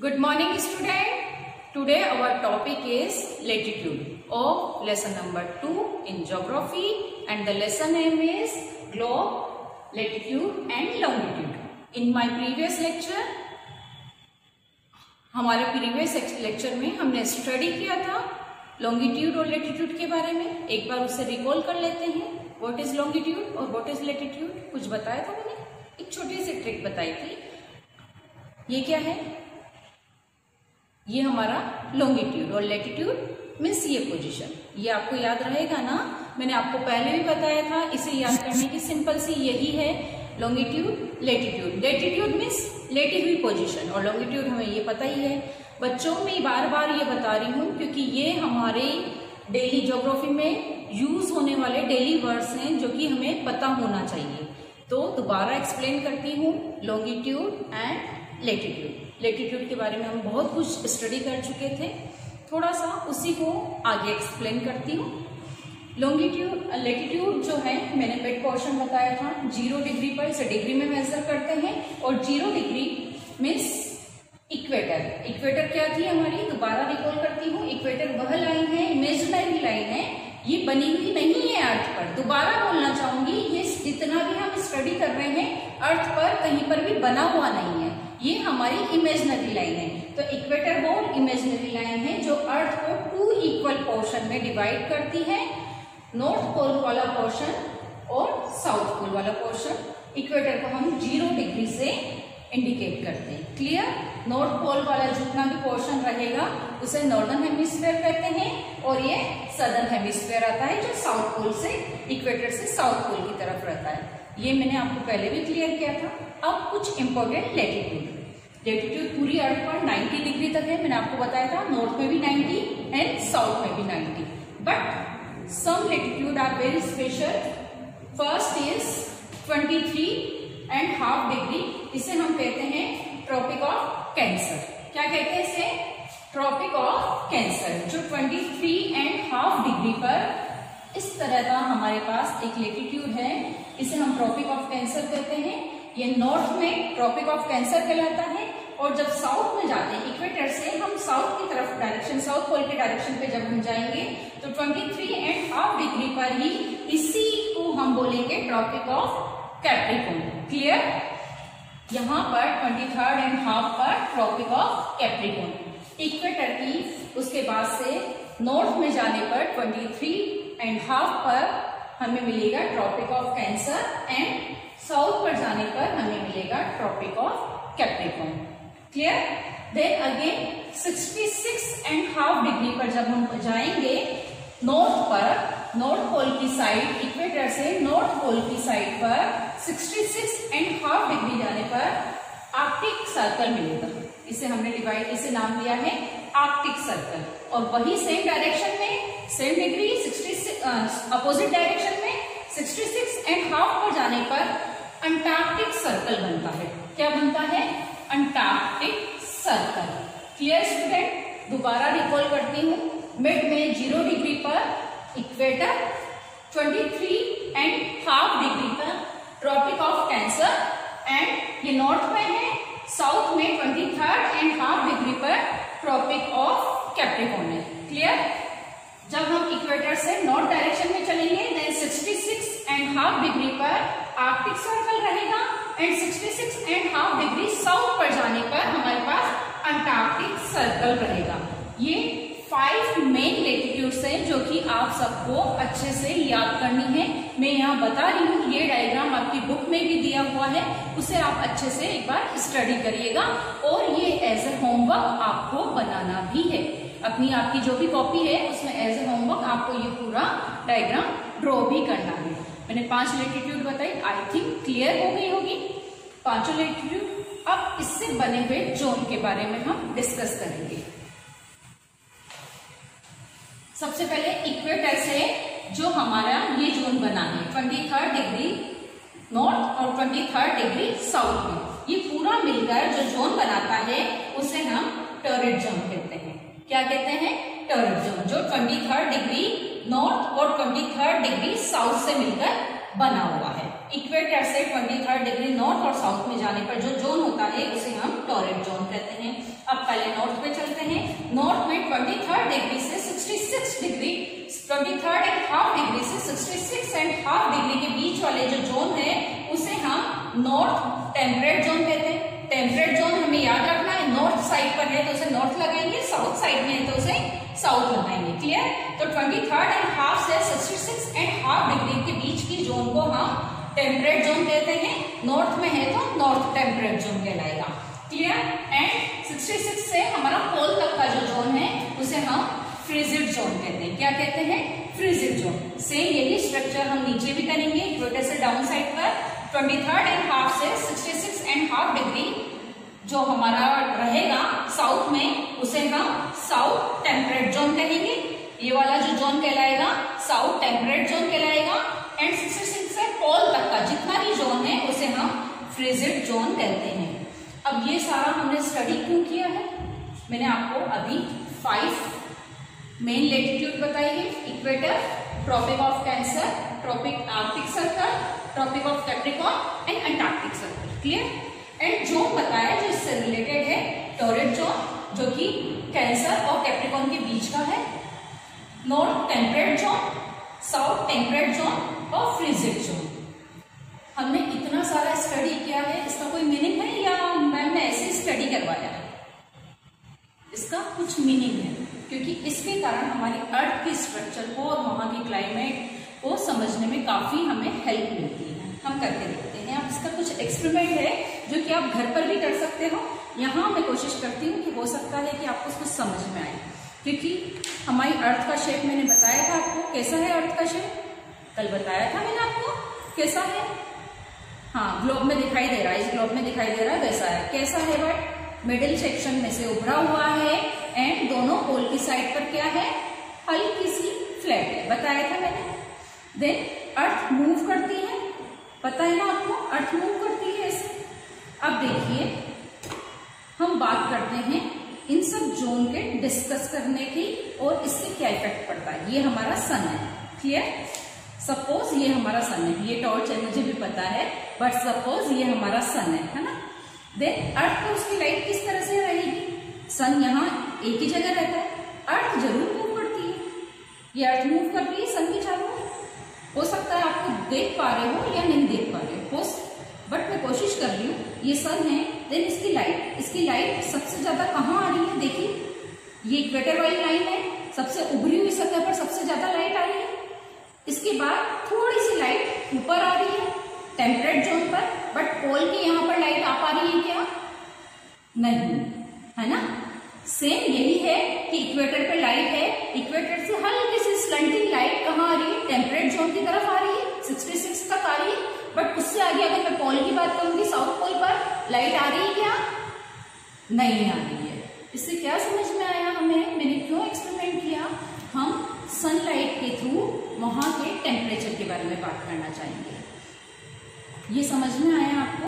Good morning student. Today our topic is latitude of lesson number 2 in geography and the lesson name is globe, latitude and longitude. In my previous lecture, हमारे previous lecture में हमने study किया था longitude और latitude के बारे में. एक बार उसे रिकॉल कर लेते हैं. व्हाट इज लॉन्गिट्यूड और व्हाट इज लेटिट्यूड कुछ बताया था मैंने, एक छोटी सी ट्रिक बताई थी. ये क्या है? ये हमारा लॉन्गिट्यूड और लेटिट्यूड मीन्स ये पोजीशन. ये आपको याद रहेगा ना, मैंने आपको पहले भी बताया था. इसे याद करने की सिंपल सी यही है लॉन्गिट्यूड लेटिट्यूड. लेटिट्यूड मीन्स लेटी हुई पोजीशन और लॉन्गिट्यूड हमें ये पता ही है. बच्चों में बार बार ये बता रही हूँ क्योंकि ये हमारे डेली ज्योग्राफी में यूज होने वाले डेली वर्ड्स हैं जो कि हमें पता होना चाहिए. तो दोबारा एक्सप्लेन करती हूँ लॉन्गिट्यूड एंड लेटिट्यूड. लेटिट्यूड के बारे में हम बहुत कुछ स्टडी कर चुके थे, थोड़ा सा उसी को आगे एक्सप्लेन करती हूँ. लॉन्गिट्यूड लेटिट्यूड जो है मैंने मिड पोर्शन बताया था. 0 डिग्री पर इसे डिग्री में मेजर करते हैं और 0 डिग्री मीन्स इक्वेटर. इक्वेटर क्या थी हमारी, दोबारा रिकॉल करती हूँ. इक्वेटर वह लाइन है, इमेजिनरी लाइन है, ये बनी हुई नहीं है अर्थ पर. दोबारा बोलना चाहूंगी, ये जितना भी हम स्टडी कर रहे हैं अर्थ पर कहीं पर भी बना हुआ नहीं है, ये हमारी इमेजिनरी लाइन है. तो इक्वेटर वो इमेजिनरी लाइन है जो अर्थ को 2 इक्वल पोर्शन में डिवाइड करती है. नॉर्थ पोल वाला पोर्शन और साउथ पोल वाला पोर्शन. इक्वेटर को हम 0 डिग्री से इंडिकेट करते हैं. क्लियर? नॉर्थ पोल वाला जितना भी पोर्शन रहेगा उसे नॉर्दर्न हेमिस्फीयर कहते हैं और ये सदर्न हेमिस्फीयर आता है जो साउथ पोल से इक्वेटर से साउथ पोल की तरफ रहता है. ये मैंने आपको पहले भी क्लियर किया था. अब कुछ इंपॉर्टेंट लेटिट्यूड. लेटिट्यूड पूरी अर्थ पर 90 डिग्री तक है. मैंने आपको बताया था नॉर्थ में भी 90 एंड साउथ में भी 90. But some latitude are very special. First is 23.5 degree. इसे हम कहते हैं ट्रॉपिक ऑफ कैंसर. क्या कहते हैं इसे? Tropic of cancer. जो 23.5 डिग्री पर इस तरह का हमारे पास एक लेटिट्यूड है, इसे हम ट्रॉपिक ऑफ कैंसर कहते हैं. ये नॉर्थ में ट्रॉपिक ऑफ कैंसर कहलाता है और जब साउथ में जाते हैं इक्वेटर से हम साउथ की तरफ डायरेक्शन, साउथ पोल के डायरेक्शन पे जब हम जाएंगे तो 23.5 डिग्री पर ही इसी को हम बोलेंगे ट्रॉपिक ऑफ कैप्रिकॉर्न. क्लियर? यहाँ पर 23.5 पर ट्रॉपिक ऑफ कैप्रिकॉर्न. इक्वेटर की उसके बाद से नॉर्थ में जाने पर 23.5 पर हमें मिलेगा tropic of cancer and south पर जाने पर हमें मिलेगा tropic of capricorn. Clear? Then again 66.5 degree पर जब हम जाएंगे नॉर्थ पर, नॉर्थ पोल की साइड, इक्वेटर से नॉर्थ पोल की साइड पर 66.5 डिग्री जाने पर आर्कटिक सर्कल मिलेगा. इसे हमने डिवाइड, इसे नाम दिया है आर्कटिक सर्कल. और वही सेम डायरेक्शन में, सेम डिग्री 66 अपोजिट डायरेक्शन में 66.5 पर जाने पर अंटार्कटिक सर्कल बनता है. क्या बनता है? Antarctic circle. Clear student? दोबारा रिकॉल करती हूँ. मिड में 0 डिग्री पर इक्वेटर, 23.5 डिग्री पर ट्रॉपिक ऑफ कैंसर एंड ये नॉर्थ में है. साउथ में 23.5 डिग्री पर ट्रॉपिक ऑफ कैप्रिकॉर्न है. क्लियर? जब हम इक्वेटर से नॉर्थ डायरेक्शन में चलेंगे देन 66.5 डिग्री पर आर्कटिक सर्कल रहेगा एंड 66.5 डिग्री साउथ पर जाने पर हमारे पास अंटार्कटिक सर्कल रहेगा. ये 5 मेन लेटिट्यूड्स हैं जो कि आप सबको अच्छे से याद करनी है. मैं यहाँ बता रही हूँ, ये डायग्राम आपकी बुक में भी दिया हुआ है, उसे आप अच्छे से एक बार स्टडी करिएगा और ये एज ए होमवर्क आपको बनाना भी है. अपनी आपकी जो भी कॉपी है उसमें एज ए होमवर्क आपको ये पूरा डायग्राम ड्रॉ भी करना है. मैंने 5 लेटिट्यूड बताई, आई थिंक क्लियर हो गई होगी 5 लेटिट्यूड. अब इससे बने हुए जोन के बारे में हम डिस्कस करेंगे. सबसे पहले इक्वेटर से जो हमारा ये जोन बना है 23 डिग्री नॉर्थ और 23 डिग्री साउथ में, ये पूरा मिलकर जो जोन बनाता है उसे हम टॉरॉइड जोन कहते हैं. क्या कहते हैं? Torrid zone. जो 23 डिग्री नॉर्थ और 23 डिग्री साउथ से मिलकर बना हुआ है. इक्वेटर से 23 डिग्री नॉर्थ और साउथ में जाने पर जो जोन होता है उसे हम टॉरेड जोन कहते हैं। अब पहले नॉर्थ पे चलते हैं। नॉर्थ में 23 डिग्री से 66 डिग्री, 23.5 डिग्री से 66.5 डिग्री के बीच वाले जो जोन है उसे हम नॉर्थ टेम्परेट जोन कहते हैं। टेम्परेट जोन हमें याद रखना है, नॉर्थ साइड पर है तो उसे नॉर्थ लगाएंगे, साउथ साइड में है तो उसे साउथ लगाएंगे। क्लियर? तो 23.5 से 66.5 डिग्री के बीच की जोन को हम टेम्परेट जोन कहते हैं। नॉर्थ में है तो नॉर्थ टेम्परेट जोन कहलाएगा। क्लियर? एंड 66 से हमारा पोल तक का जो जोन है उसे हम फ्रिजिड जोन कहते हैं। क्या कहते हैं? Frigid zone. सेम यही स्ट्रक्चर हम नीचे भी करेंगे, इक्वेटर से डाउन साइड पर 23.5 से 66.5 डिग्री जो हमारा रहेगा साउथ में उसे हम साउथ टेम्परेट जोन कहेंगे। ये वाला जो जोन कहलाएगा साउथ टेम्परेट जोन कहलाएगा। एंड 66 से पोल तक का जितना भी जोन है उसे हम फ्रिजिड जोन कहते हैं। अब ये सारा हमने स्टडी क्यों किया है? मैंने आपको अभी 5 मेन लेटिट्यूड बताई है। Equator, tropic of cancer, tropic arctic circle, tropic of capricorn and antarctic circle. Clear? And zone बताया जो इससे रिलेटेड है टॉरेड जोन जो कि कैंसर और कैप्रिकॉर्न के बीच का है, north temperate zone, south temperate zone और फ्रिजिड जोन। हमने इतना सारा स्टडी किया है, इसका कोई मीनिंग है या मैम ने ऐसे स्टडी करवाया है? इसका कुछ मीनिंग है, क्योंकि इसके कारण हमारी अर्थ के स्ट्रक्चर को और वहां की क्लाइमेट को समझने में काफी हमें हेल्प मिलती है। हम करके देखते हैं। अब इसका कुछ एक्सपेरिमेंट है जो कि आप घर पर भी कर सकते हो। यहाँ मैं कोशिश करती हूँ कि हो सकता है कि आपको कुछ समझ में आए, क्योंकि हमारी अर्थ का शेप मैंने बताया था आपको। कैसा है अर्थ का शेप? कल बताया था मैंने आपको कैसा है। हाँ, ग्लोब में दिखाई दे रहा है, इस ग्लोब में दिखाई दे रहा है वैसा है। कैसा है? बट मिडिल सेक्शन में से उभरा हुआ है एंड दोनों पोल की साइड पर क्या है? हल्की सी फ्लैट है, बताया था मैंने। देन अर्थ मूव करती है, पता है ना आपको, अर्थ मूव करती है ऐसे। अब देखिए हम बात करते हैं इन सब जोन के डिस्कस करने की और इससे क्या इफेक्ट पड़ता है। ये हमारा सन है। क्लियर? सपोज ये हमारा सन है, ये टॉर्च है मुझे भी पता है, बट सपोज ये हमारा सन है ना। देन अर्थ पर उसकी लाइट किस तरह से रहेगी? सन यहाँ एक ही जगह रहता है, अर्थ जरूर मूव करती है। ये अर्थ मूव कर रही है सन के चारों ओर। हो सकता है आपको देख पा रहे हो या नहीं देख पा रहे हो, बट मैं कोशिश कर रही हूँ। ये सन है, देन इसकी लाइट सबसे ज्यादा कहाँ आ रही है? देखिए ये इक्वेटर वाली लाइन है, सबसे उभरी हुई सतह पर सबसे ज्यादा लाइट आ रही है। इसके बाद थोड़ी सी लाइट ऊपर आ रही है टेम्परेट जोन पर, बट पोल की यहाँ पर लाइट आ पा रही है क्या? नहीं, है ना। सेम यही है कि इक्वेटर पे लाइट है, इक्वेटर से हल्की सी स्लंटिंग लाइट कहाँ आ रही है? टेम्परेट जोन की तरफ आ रही है, 66 तक आ रही है। बट उससे आगे अगर मैं पोल की बात करूंगी, साउथ पोल पर लाइट आ रही है क्या? नहीं आ रही है। इससे क्या समझ में आया हमें? मैंने क्यों एक्सपेरिमेंट किया? हम सनलाइट के थ्रू वहां के टेम्परेचर के बारे में बात करना चाहेंगे। ये समझ में आया आपको?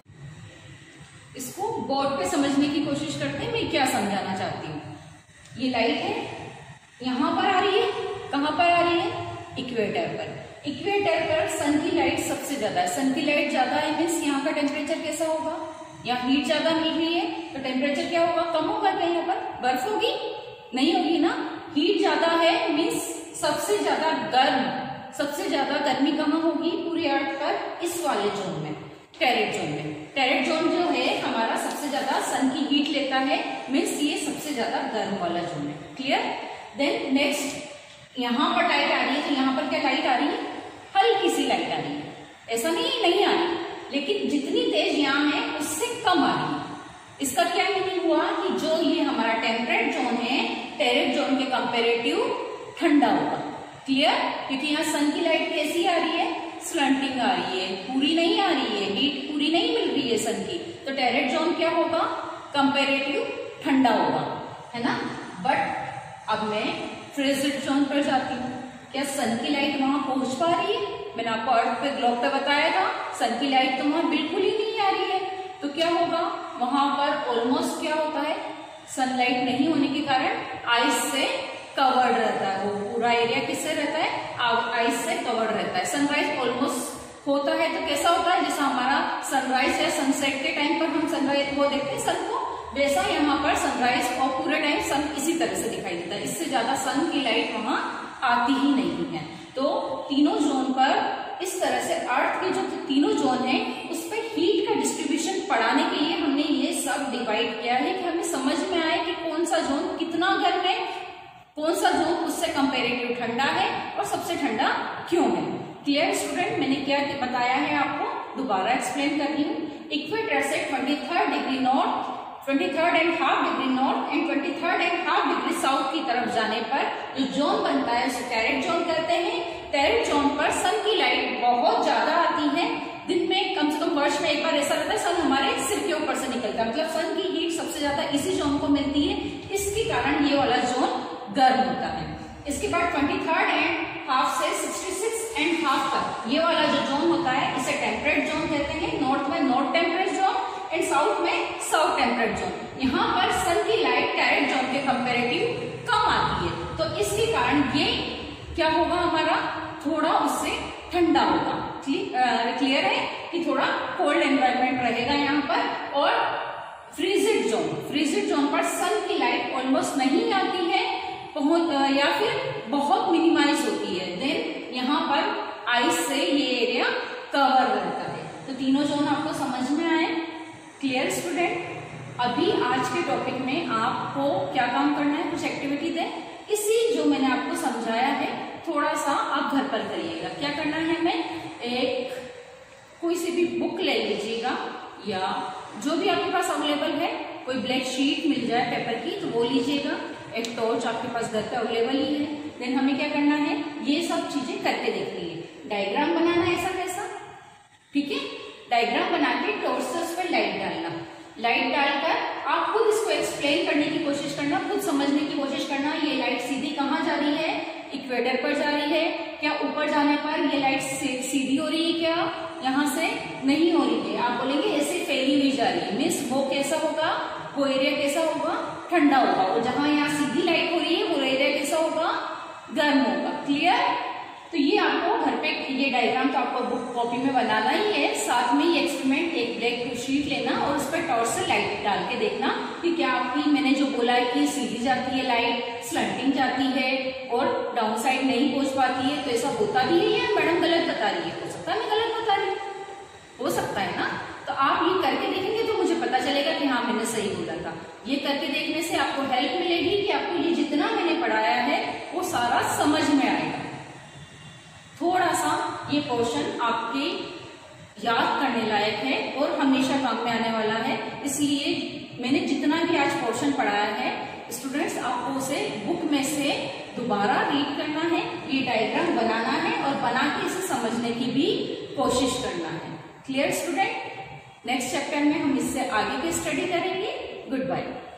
इसको बोर्ड पे समझने की कोशिश करते हैं। मैं क्या समझाना चाहती हूँ, ये लाइट है यहाँ पर आ रही है, कहाँ पर आ रही है? इक्वेटर पर। इक्वेटर पर सन की लाइट सबसे ज्यादा है। सन की लाइट ज्यादा है मीन्स यहाँ का टेम्परेचर कैसा होगा? यहाँ हीट ज्यादा मिल रही है तो टेम्परेचर क्या होगा? कम होगा क्या? यहाँ पर बर्फ होगी? नहीं होगी ना। हीट ज्यादा है मीन्स सबसे ज्यादा गर्मी कहाँ होगी पूरी अर्थ पर? इस वाले जोन में, टेरेट जोन में। टेरेट जोन जो है हमारा सबसे ज्यादा सन की हीट लेता है, मीन्स ये सबसे ज्यादा गर्म वाला जोन है। क्लियर? देन नेक्स्ट यहाँ पर लाइट आ रही है, तो यहाँ पर क्या लाइट आ रही है? हल्की सी लाइट आ रही है। ऐसा नहीं आ रही, लेकिन जितनी तेज यहाँ है उससे कम आ रही है। इसका क्या मीनिंग हुआ कि जो ये हमारा टेम्परेट जोन है, टेरेट जोन के कंपेरेटिव ठंडा होगा। क्लियर? क्योंकि यहाँ सन की लाइट कैसी आ रही है? स्लंटिंग आ रही है, पूरी नहीं आ रही है, हीट पूरी नहीं मिल रही है सन की। तो टेरेट जोन क्या होगा? कंपेरेटिव ठंडा होगा, है ना। बट अब मैं फ्रिजिड जोन पर जाती हूँ। क्या सन की लाइट वहां पहुंच पा रही है? मैंने आपको अर्थ पे ग्लोब पे बताया था, सन की लाइट तो वहां बिल्कुल ही नहीं आ रही है। तो क्या होगा? वहां पर ऑलमोस्ट क्या होता है? सनलाइट नहीं होने के कारण आइस से कवर्ड रहता है। वो पूरा एरिया किससे रहता है? आइस से कवर्ड रहता है। सनराइज ऑलमोस्ट होता है तो कैसा होता है? जैसा हमारा सनराइज या सनसेट के टाइम पर हम सनराइज वो देखते हैं सन को, वैसा यहाँ पर सनराइज और पूरे टाइम सन इसी तरह से दिखाई देता है, इससे ज्यादा सन की लाइट वहां आती ही नहीं है। तो तीनों जोन पर इस तरह से अर्थ के जो तीनों जोन है उस पर हीट का डिस्ट्रीब्यूशन पढ़ाने के लिए हमने ये सब डिवाइड किया है कि हमें समझ में आए कि कौन सा जोन कितना गर्म है, कौन सा जोन उससे कंपेरेटिव ठंडा है और सबसे ठंडा क्यों है। क्लियर स्टूडेंट, मैंने क्या बताया है आपको दोबारा एक्सप्लेन कर रही हूँ। इक्वेटर से 23rd degree north, 23rd and half degree north and 23rd and half degree south की तरफ जाने पर जो जोन बनता है उसे टैरेट जोन कहते हैं। टैरेट जोन पर सन की लाइट बहुत ज्यादा आती है, दिन में कम से कम वर्ष में एक बार ऐसा रहता है सन हमारे सिर के ऊपर से निकलता है, मतलब सन की हीट सबसे ज्यादा इसी जोन को मिलती है, इसके कारण ये वाला जोन गर्म होता है। इसके बाद 23rd एंड हाफ से 66 एंड हाफ तक ये वाला जो जोन होता है इसे टेम्परेट जोन कहते हैं। नॉर्थ में north temperate zone and south में साउथ टेम्परेट जोन। यहाँ पर सन की लाइट टैरेट जोन के कंपेरेटिव कम आती है, तो इसके कारण ये क्या होगा, हमारा थोड़ा उससे ठंडा होगा। क्लियर है कि थोड़ा कोल्ड एनवायरनमेंट रहेगा यहाँ पर। और फ्रीजिड जोन, फ्रीजिड जोन पर सन की लाइट ऑलमोस्ट नहीं आती है या फिर बहुत मिनिमाइज होती है, देन यहाँ पर आइस से ये एरिया कवर रहता है। तो तीनों जोन आपको समझ में आए। क्लियर स्टूडेंट, अभी आज के टॉपिक में आपको क्या काम करना है, कुछ एक्टिविटी दें, इसी जो मैंने आपको समझाया है थोड़ा सा आप घर पर करिएगा। क्या करना है, हमें एक कोई सी भी बुक ले लीजिएगा या जो भी आपके पास अवेलेबल है, कोई ब्लैक शीट मिल जाए पेपर की तो वो लीजिएगा, एक टॉर्च आपके पास घर पे अवेलेबल ही है। देन हमें क्या करना है, ये सब चीजें करके देखनी है। डायग्राम बनाना है ऐसा कैसा, ठीक है, डायग्राम बना के टॉर्च से उस पर लाइट डालना, लाइट डालकर आप खुद इसको एक्सप्लेन करने की कोशिश करना, खुद समझने की कोशिश करना। ये लाइट सीधी कहाँ जा रही है, इक्वेटर पर जा रही है क्या, ऊपर जाने पर ये लाइट सीधी हो रही है क्या, यहाँ से नहीं हो रही है, आप बोलेंगे ऐसे फैली हुई जा रही है, मीन्स वो कैसा होगा, वो एरिया कैसा होगा, ठंडा होगा। और जहां यहाँ सीधी लाइट हो रही है वो एरिया कैसा होगा, गर्म होगा। क्लियर, तो ये आपको घर पे ये डायग्राम तो आपको बुक कॉपी में बनाना ही है, साथ में ये एक्सपेरिमेंट एक ब्लैक शीट लेना और उस पर टॉर्च से लाइट डाल के देखना कि क्या आपकी, मैंने जो बोला है कि सीधी जाती है लाइट, स्लंटिंग जाती है और डाउन साइड नहीं पहुंच पाती है, तो ऐसा होता भी है या मैडम गलत बता रही है, हो सकता है मैं गलत बता रही हूँ, हो सकता है ना। तो आप ये करके देखेंगे तो मुझे पता चलेगा कि हाँ मैंने सही बोला था। ये करके देखने से आपको हेल्प मिलेगी कि आपको ये जितना मैंने पढ़ाया है वो सारा समझ में आएगा। थोड़ा सा ये पोर्शन आपके याद करने लायक है और हमेशा काम में आने वाला है, इसलिए मैंने जितना भी आज पोर्शन पढ़ाया है स्टूडेंट्स आपको उसे बुक में से दोबारा रीड करना है, ये डायग्राम बनाना है और बना के इसे समझने की भी कोशिश करना है। क्लियर स्टूडेंट, नेक्स्ट चैप्टर में हम इससे आगे की स्टडी करेंगे। Good bye.